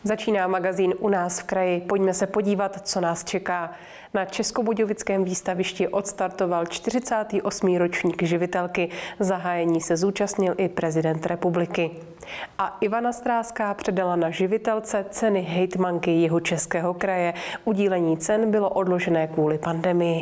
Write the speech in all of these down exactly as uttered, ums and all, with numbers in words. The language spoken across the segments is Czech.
Začíná magazín U nás v kraji. Pojďme se podívat, co nás čeká. Na Českobudějovickém výstavišti odstartoval čtyřicátý osmý ročník živitelky. Zahájení se zúčastnil i prezident republiky. A Ivana Stráska předala na živitelce ceny hejtmanky Jihočeského kraje. Udílení cen bylo odložené kvůli pandemii.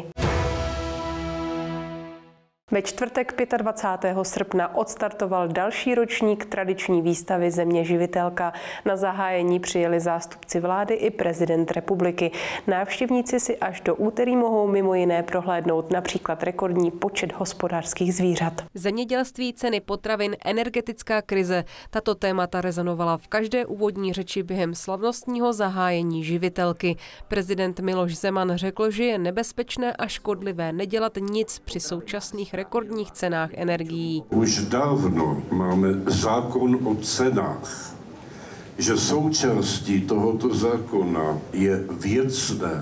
Ve čtvrtek dvacátého pátého srpna odstartoval další ročník tradiční výstavy Země živitelka. Na zahájení přijeli zástupci vlády i prezident republiky. Návštěvníci si až do úterý mohou mimo jiné prohlédnout například rekordní počet hospodářských zvířat. Zemědělství, ceny potravin, energetická krize. Tato témata rezonovala v každé úvodní řeči během slavnostního zahájení živitelky. Prezident Miloš Zeman řekl, že je nebezpečné a škodlivé nedělat nic při současných rekordních cenách energií. Už dávno máme zákon o cenách, že součástí tohoto zákona je věcné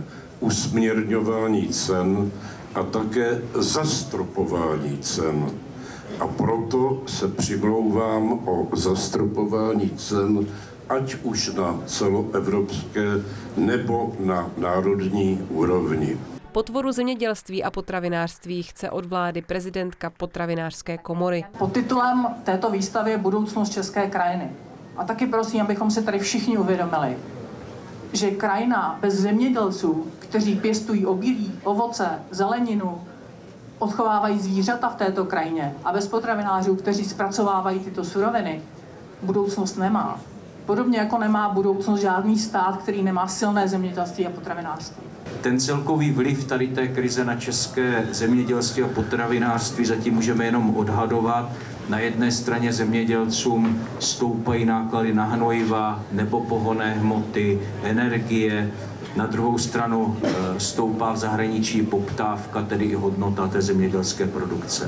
usměrňování cen a také zastropování cen. A proto se přimlouvám o zastropování cen, ať už na celoevropské nebo na národní úrovni. Podporu zemědělství a potravinářství chce od vlády prezidentka Potravinářské komory. Pod titulem této výstavy je Budoucnost české krajiny. A taky prosím, abychom se tady všichni uvědomili, že krajina bez zemědělců, kteří pěstují obilí, ovoce, zeleninu, odchovávají zvířata v této krajině a bez potravinářů, kteří zpracovávají tyto suroviny, budoucnost nemá. Podobně jako nemá budoucnost žádný stát, který nemá silné zemědělství a potravinářství. Ten celkový vliv tady té krize na české zemědělství a potravinářství zatím můžeme jenom odhadovat. Na jedné straně zemědělcům stoupají náklady na hnojiva nebo pohonné hmoty, energie. Na druhou stranu stoupá v zahraničí poptávka, tedy i hodnota té zemědělské produkce.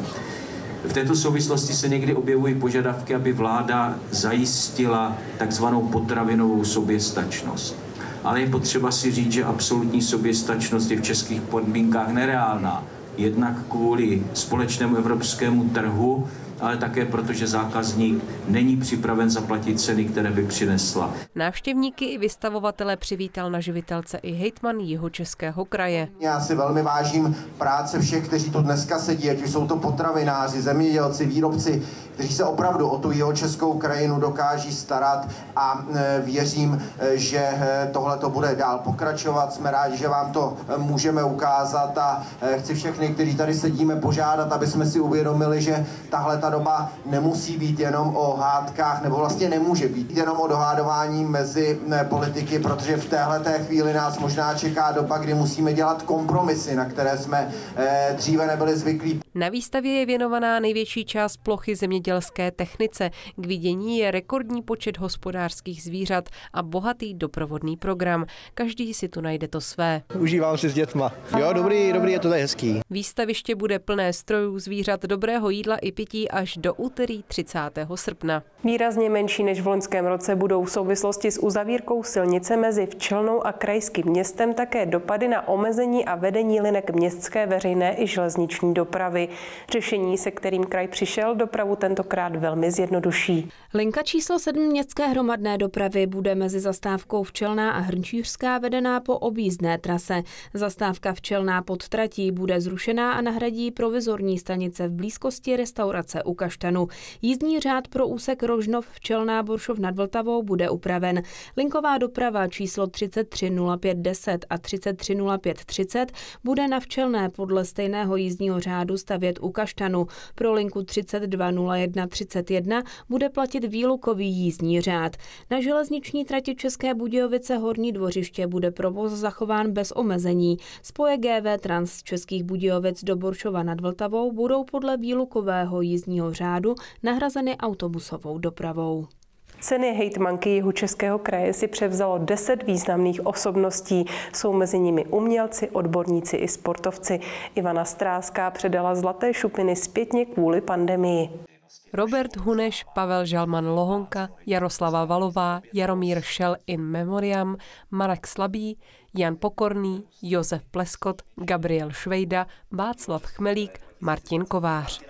V této souvislosti se někdy objevují požadavky, aby vláda zajistila takzvanou potravinovou soběstačnost. Ale je potřeba si říct, že absolutní soběstačnost je v českých podmínkách nereálná. Jednak kvůli společnému evropskému trhu, ale také proto, že zákazník není připraven zaplatit ceny, které by přinesla. Návštěvníky i vystavovatele přivítal na živitelce i hejtman Jihočeského kraje. Já si velmi vážím práce všech, kteří tu dneska sedí, ať jsou to potravináři, zemědělci, výrobci, kteří se opravdu o tu Jihočeskou krajinu dokáží starat a věřím, že tohle to bude dál pokračovat. Jsme rádi, že vám to můžeme ukázat a chci všechny, kteří tady sedíme, požádat, aby jsme si uvědomili, že tahle ta doba nemusí být jenom o hádkách, nebo vlastně nemůže být jenom o dohádování mezi politiky, protože v téhleté chvíli nás možná čeká doba, kdy musíme dělat kompromisy, na které jsme dříve nebyli zvyklí. Na výstavě je věnovaná největší část plochy zemědělské technice. K vidění je rekordní počet hospodářských zvířat a bohatý doprovodný program. Každý si tu najde to své. Užívám si s dětma. Jo, dobrý, dobrý, je to tady hezký. Výstaviště bude plné strojů, zvířat, dobrého jídla i pití až do úterý třicátého srpna. Výrazně menší než v loňském roce budou v souvislosti s uzavírkou silnice mezi Včelnou a krajským městem také dopady na omezení a vedení linek městské veřejné i železniční dopravy. Řešení, se kterým kraj přišel, dopravu tentokrát velmi zjednoduší. Linka číslo sedm městské hromadné dopravy bude mezi zastávkou Včelná a Hrnčířská vedená po objízdné trase. Zastávka Včelná pod tratí bude zrušená a nahradí provizorní stanice v blízkosti restaurace U Kaštanu. Jízdní řád pro úsek Rožnov Včelná Boršov nad Vltavou bude upraven. Linková doprava číslo třicet tři nula pět deset a třicet tři nula pět třicet bude na Včelné podle stejného jízdního řádu stavět U Kaštanu. Pro linku třicet dva nula jedna třicet jedna bude platit výlukový jízdní řád. Na železniční trati České Budějovice Horní Dvořiště bude provoz zachován bez omezení. Spoje G V Trans z Českých Budějovic do Boršova nad Vltavou budou podle výlukového jízdního řádu nahrazeny autobusovou dopravou. Ceny hejtmanky Jihočeského kraje si převzalo deset významných osobností. Jsou mezi nimi umělci, odborníci i sportovci. Ivana Stráska předala zlaté šupiny zpětně kvůli pandemii. Robert Huneš, Pavel Žalman-Lohonka, Jaroslava Valová, Jaromír Šel in memoriam, Marek Slabý, Jan Pokorný, Josef Pleskot, Gabriel Švejda, Václav Chmelík, Martin Kovář.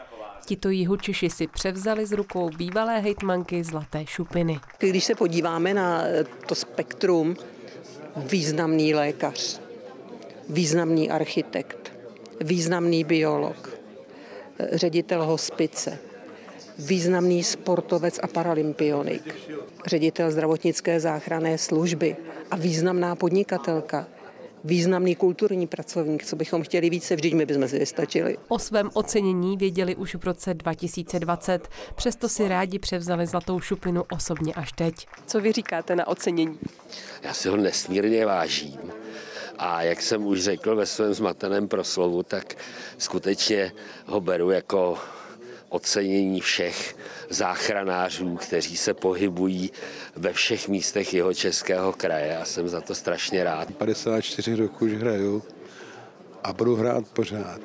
Tito Jihočeši si převzali z rukou bývalé hejtmanky Zlaté Šupiny. Když se podíváme na to spektrum, významný lékař, významný architekt, významný biolog, ředitel hospice, významný sportovec a paralympionik, ředitel zdravotnické záchranné služby a významná podnikatelka, významný kulturní pracovník, co bychom chtěli více, vždyť my bychom si vystačili. O svém ocenění věděli už v roce dva tisíce dvacet, přesto si rádi převzali Zlatou Šupinu osobně až teď. Co vy říkáte na ocenění? Já si ho nesmírně vážím. A jak jsem už řekl ve svém zmateném proslovu, tak skutečně ho beru jako ocenění všech záchranářů, kteří se pohybují ve všech místech Jihočeského kraje a jsem za to strašně rád. padesát čtyři roku už hraju a budu hrát pořád.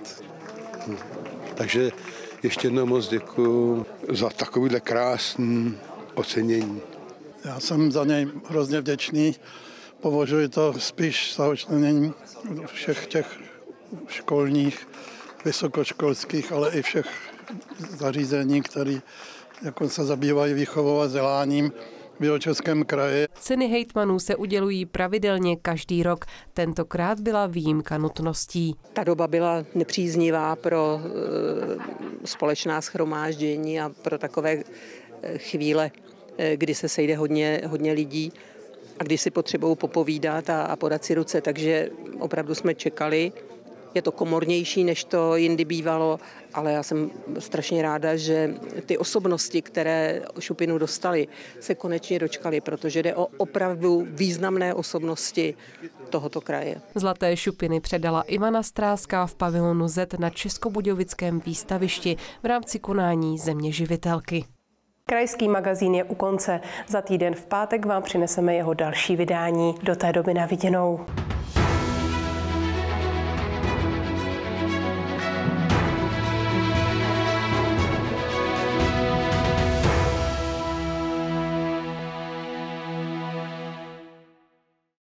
Takže ještě jednou moc děkuju za takovýhle krásný ocenění. Já jsem za něj hrozně vděčný. Považuji to spíš za ocenění všech těch školních, vysokoškolských, ale i všech zařízení, které jako se zabývají výchovou a vzděláním v Jihočeském kraji. Ceny hejtmanů se udělují pravidelně každý rok. Tentokrát byla výjimka nutností. Ta doba byla nepříznivá pro e, společná shromáždění a pro takové chvíle, e, kdy se sejde hodně, hodně lidí a když si potřebují popovídat a, a podat si ruce, takže opravdu jsme čekali. Je to komornější, než to jindy bývalo, ale já jsem strašně ráda, že ty osobnosti, které Šupinu dostali, se konečně dočkali, protože jde o opravdu významné osobnosti tohoto kraje. Zlaté Šupiny předala Ivana Stráská v pavilonu Z na Českobudějovickém výstavišti v rámci konání Země živitelky. Krajský magazín je u konce. Za týden v pátek vám přineseme jeho další vydání. Do té doby na viděnou.